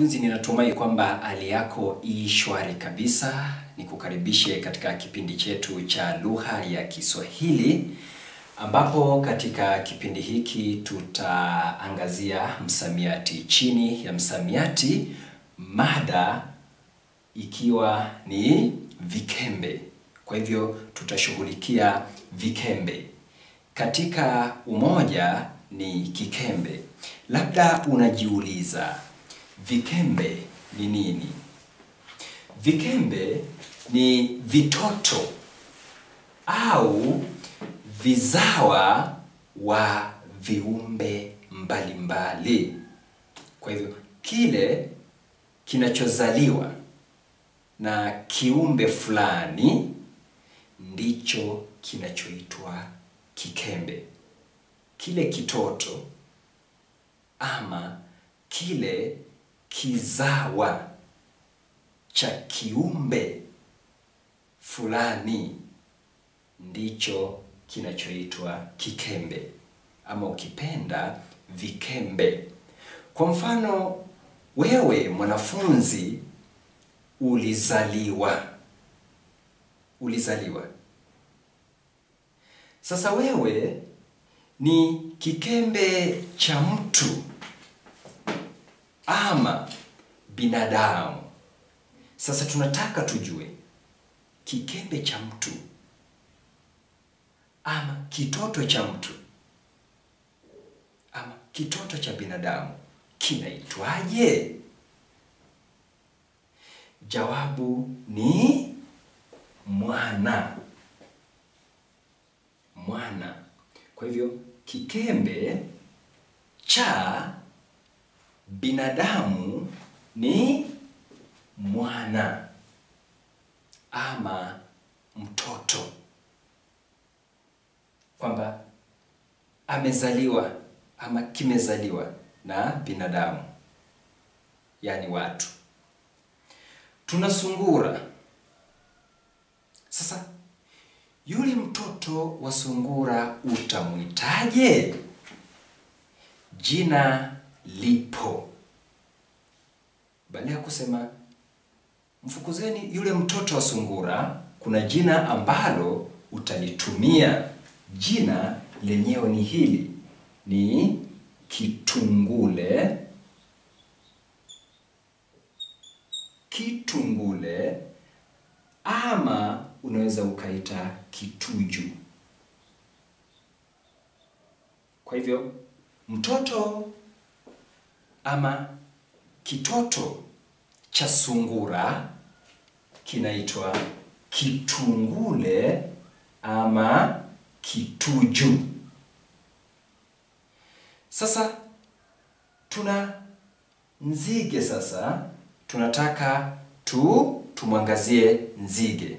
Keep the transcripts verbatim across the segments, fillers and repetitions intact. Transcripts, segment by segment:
Mwanafunzi, ninatumai kwamba hali yako i shwari kabisa. Nikukaribishe katika kipindi chetu cha lugha ya Kiswahili, ambapo katika kipindi hiki tutaangazia msamiati. Chini ya msamiati, mada ikiwa ni vikembe. Kwa hivyo tutashughulikia vikembe. Katika umoja ni kikembe. Labda unajiuliza, vikembe ni nini? Vikembe ni vitoto au vizawa wa viumbe mbalimbali. Kwa hivyo kile kinachozaliwa na kiumbe fulani ndicho kinachoitwa kikembe. Kile kitoto ama kile kizawa cha kiumbe fulani ndicho kinachoitwa kikembe, ama ukipenda vikembe. Kwa mfano, wewe mwanafunzi ulizaliwa. Ulizaliwa. Sasa wewe ni kikembe cha mtu ama binadamu. Sasa tunataka tujue kikembe cha mtu ama kitoto cha mtu ama kitoto cha binadamu kinaitwaje? Jawabu ni mwana. Mwana. Kwa hivyo kikembe cha binadamu ni mwana ama mtoto, kwamba amezaliwa ama kimezaliwa na binadamu, yani watu. Tuna sungura. Sasa yule mtoto wa sungura utamuitaje? Jina lipo. Baada ya kusema mfukuzeni yule mtoto wa sungura, kuna jina ambalo utalitumia. Jina lenyewe ni hili, ni kitungule. Kitungule, ama unaweza ukaita kituju. Kwa hivyo mtoto ama kitoto cha sungura kinaitwa kitungule ama kituju. Sasa tuna nzige. Sasa tunataka tu tumwangazie nzige.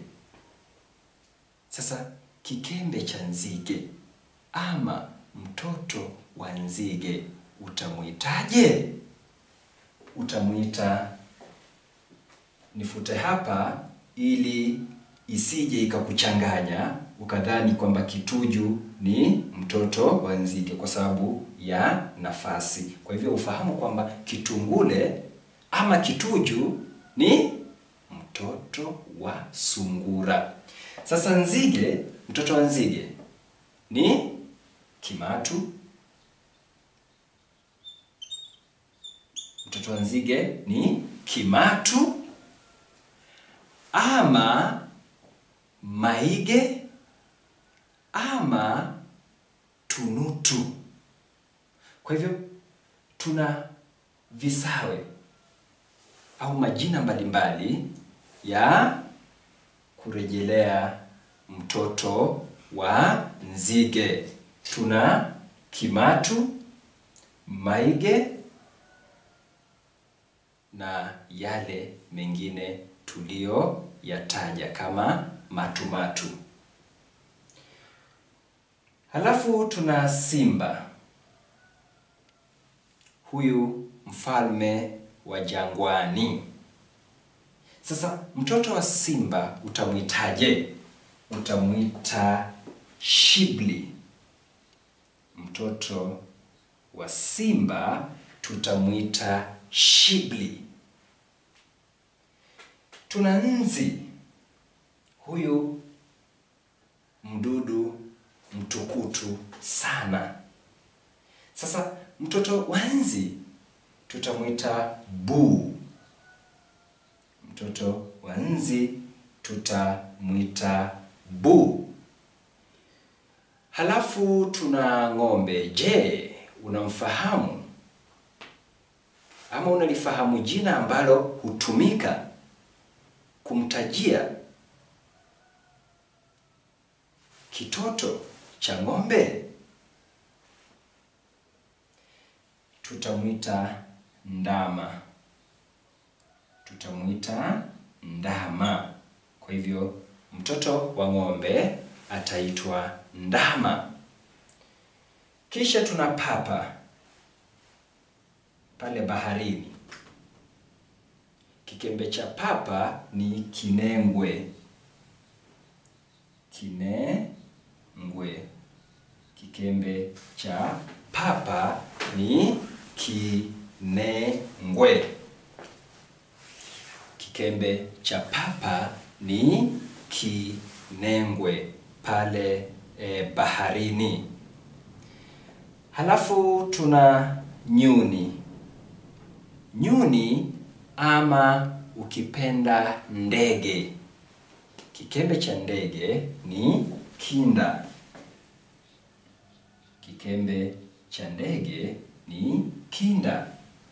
Sasa kikembe cha nzige ama mtoto wa nzige utamuitaje? Utamuita, nifute hapa ili isije ikakuchanganya ukadhani kwamba kituju ni mtoto wa nzige kwa sababu ya nafasi. Kwa hivyo ufahamu kwamba kitungule ama kituju ni mtoto wa sungura. Sasa nzige, mtoto wa nzige ni kimatu. Mtoto wa nzige ni kimatu ama maige ama tunutu. Kwa hivyo tuna visawe au majina mbalimbali ya kurejelea mtoto wa nzige. Tuna kimatu, maige na yale mengine tulio yataja kama matumatu. Halafu tuna simba. Huyu mfalme wa jangwani. Sasa mtoto wa simba utamuitaje? Utamuita shibli. Mtoto wa simba tutamuita shibli. Tuna nzi. Huyu mdudu mtukutu sana. Sasa mtoto wa nzi tutamuita buu. Mtoto wa nzi tutamuita buu. Halafu tuna ng'ombe. Je, unamfahamu? Ama unalifahamu jina ambalo hutumika kumtajia kitoto cha ng'ombe? Tutamuita ndama. Tutamuita ndama. Kwa hivyo mtoto wa ng'ombe ataitwa ndama. Kisha tuna papa pale baharini. Kikembe cha papa ni kinengwe. Kinengwe. Kikembe cha papa ni kinengwe. Kikembe cha papa ni kinengwe pale e, baharini. Halafu tuna nyuni. Nyuni ama ukipenda ndege. Kikembe cha ndege ni kinda. Kikembe cha ndege ni kinda.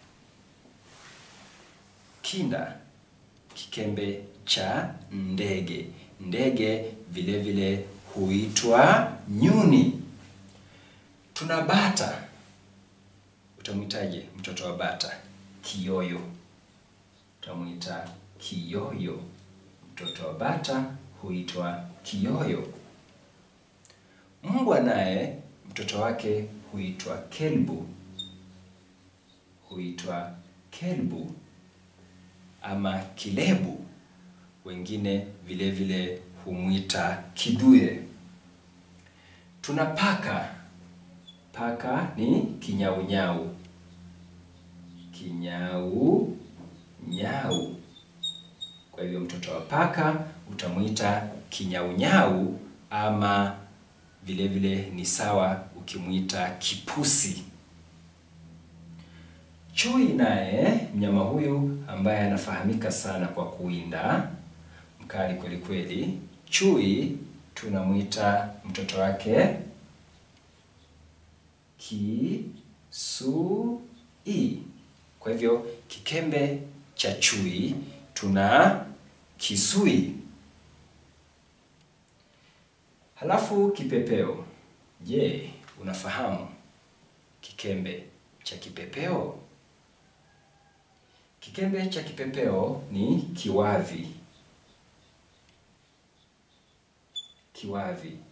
Kinda. Kikembe cha ndege. Ndege vile vile huitwa nyuni. Tuna bata. Utamuitaje mtoto wa bata? Kiyoyo. Utamuita kiyoyo. Mtoto wa bata huitwa kiyoyo. Mbwa naye mtoto wake huitwa kelbu. Huitwa kelbu ama kilebu. Wengine vile vile humuita kiduye. Tuna paka. Paka ni kinyau-nyau. Kinyau-nyau. Kwa hivyo mtoto wa paka utamuita kinyau-nyau ama vile vile ni sawa ukimuita kipusi. Chui naye mnyama huyu ambaye anafahamika sana kwa kuwinda, mkali kweli kweli. Chui tunamuita mtoto wake kisui. Kwa hivyo kikembe cha chui tuna kisui. Halafu kipepeo. Je, unafahamu kikembe cha kipepeo? Kikembe cha kipepeo ni kiwavi. Kiwavi.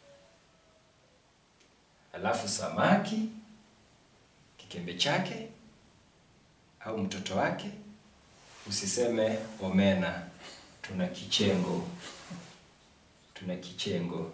Halafu samaki, kikembe chake au mtoto wake, usiseme omena, tuna kichengo. Tuna kichengo.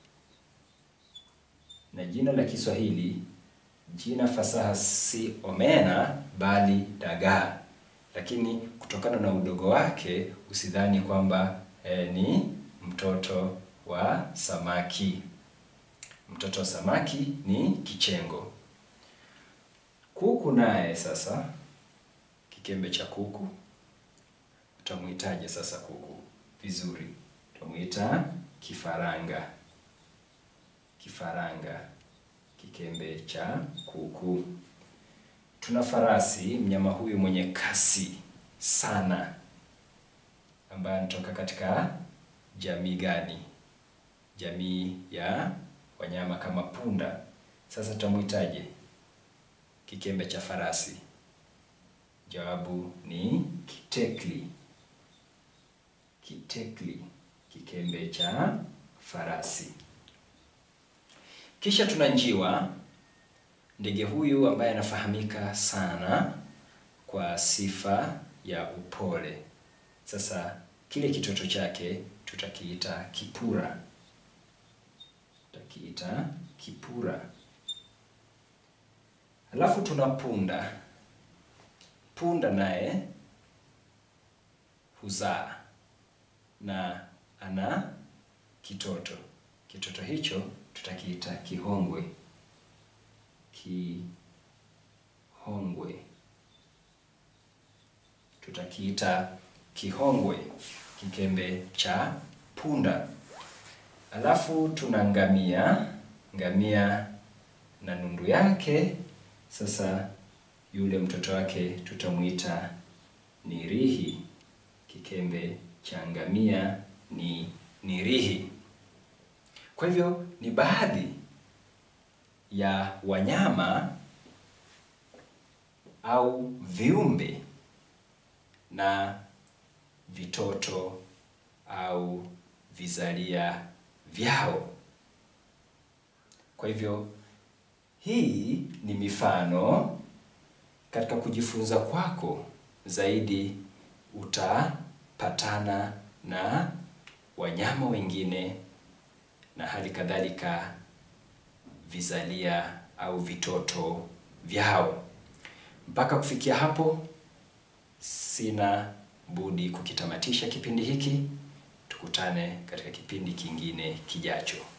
Na jina la Kiswahili, jina fasaha si omena bali dagaa. Lakini kutokana na udogo wake usidhani kwamba eh, ni mtoto wa samaki. Mtoto wa samaki ni kichengo. Kuku naye sasa, kikembe cha kuku, utamuitaje sasa kuku vizuri? Utamuita kifaranga. Kifaranga. Kikembe cha kuku. Tuna farasi, mnyama huyu mwenye kasi sana, ambaye anatoka katika jamii gani? Jamii ya wanyama kama punda. Sasa tutamuitaje kikembe cha farasi? Jawabu ni kitekli. Kitekli. Kikembe cha farasi. Kisha tuna njiwa. Ndege huyu ambaye anafahamika sana kwa sifa ya upole. Sasa kile kitoto chake tutakiita kipura. Tutakiita kipura. Halafu tuna punda. Punda naye huzaa. na ana kitoto. Kitoto hicho tutakiita kihongwe. Kihongwe. Tutakiita kihongwe, kikembe cha punda. Alafu tuna ngamia, ngamia na nundu yake. Sasa yule mtoto wake tutamuita nirihi, kikembe cha ngamia ni nirihi. Kwa hivyo ni baadhi ya wanyama au viumbe na vitoto au vizalia vyao. Kwa hivyo hii ni mifano. Katika kujifunza kwako zaidi utapatana na wanyama wengine na hali kadhalika vizalia au vitoto vyao. Mpaka kufikia hapo, sina budi kukitamatisha kipindi hiki. Tukutane katika kipindi kingine kijacho.